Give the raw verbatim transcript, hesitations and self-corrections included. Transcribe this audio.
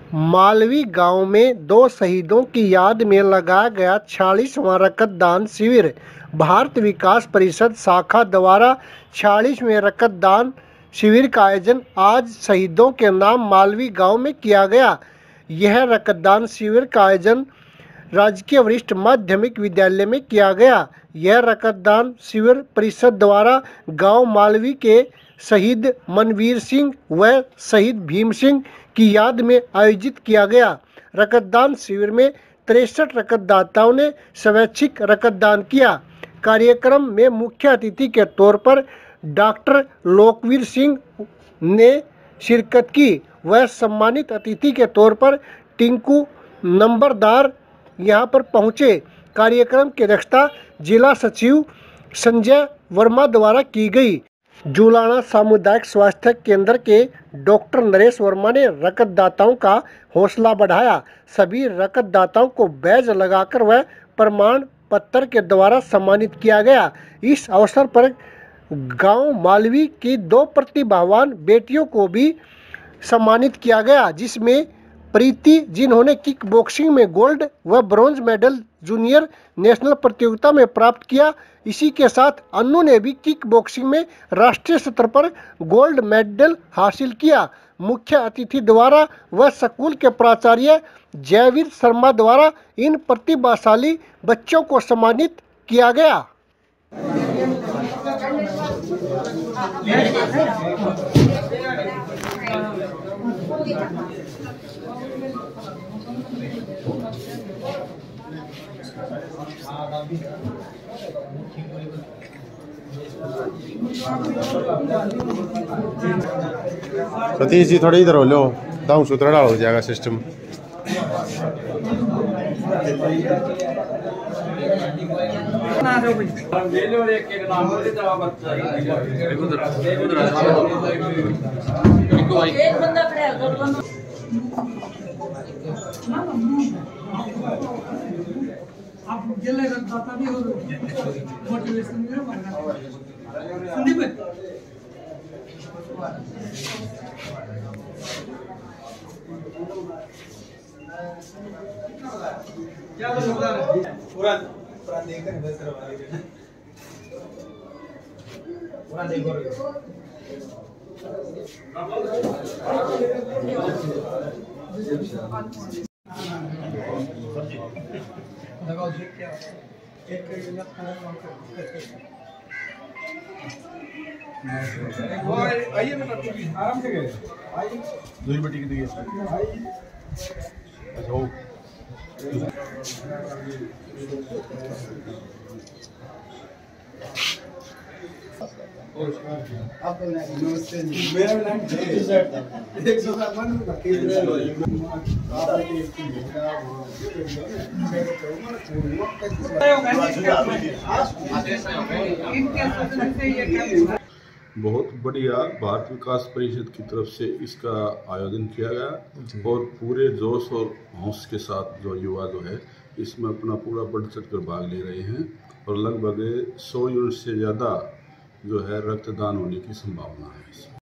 मालवी गांव में दो शहीदों की याद में लगाया गया छियालीसवां रक्तदान शिविर। भारत विकास परिषद शाखा द्वारा छियालीसवें रक्तदान शिविर का आयोजन आज शहीदों के नाम मालवी गांव में किया गया। यह रक्तदान शिविर का आयोजन राजकीय वरिष्ठ माध्यमिक विद्यालय में किया गया। यह रक्तदान शिविर परिषद द्वारा गांव मालवी के शहीद मनवीर सिंह व शहीद भीम सिंह की याद में आयोजित किया गया। रक्तदान शिविर में तिरसठ रक्तदाताओं ने स्वैच्छिक रक्तदान किया। कार्यक्रम में मुख्य अतिथि के तौर पर डॉक्टर लोकवीर सिंह ने शिरकत की। वह सम्मानित अतिथि के तौर पर टिंकू नंबरदार यहां पर पहुंचे। कार्यक्रम की अध्यक्षता जिला सचिव संजय वर्मा द्वारा की गई। जुलाना सामुदायिक स्वास्थ्य केंद्र के डॉक्टर नरेश वर्मा ने रक्तदाताओं का हौसला बढ़ाया। सभी रक्तदाताओं को बैज लगाकर व प्रमाण पत्र के द्वारा सम्मानित किया गया। इस अवसर पर गांव मालवी की दो प्रतिभावान बेटियों को भी सम्मानित किया गया, जिसमें प्रीति जिन्होंने किक बॉक्सिंग में गोल्ड व ब्रॉन्ज मेडल जूनियर नेशनल प्रतियोगिता में प्राप्त किया। इसी के साथ अन्नू ने भी किक बॉक्सिंग में राष्ट्रीय स्तर पर गोल्ड मेडल हासिल किया। मुख्य अतिथि द्वारा व स्कूल के प्राचार्य जयवीर शर्मा द्वारा इन प्रतिभाशाली बच्चों को सम्मानित किया गया। सतीश जी थोड़ी इधर हो लो, दाऊ सूत्र डाल हो जाएगा सिस्टम। आप जिले रक्तदाता भी हो, मोटिवेशन भी हो। संदीप क्या पूरा पूरा देखकर बस करवा दीजिए। पूरा देखो लगाओ जी क्या एक आइए बेटा आराम से गए आइए दूरी बेटी की दिए अच्छा हो आप नमस्ते जी। मेरा नाम एक सौ सामान बहुत बढ़िया भारत विकास परिषद की तरफ से इसका आयोजन किया गया और पूरे जोश और होश के साथ जो युवा जो है इसमें अपना पूरा बढ़ चढ़ कर भाग ले रहे हैं और लगभग सौ यूनिट से ज़्यादा जो है रक्तदान होने की संभावना है।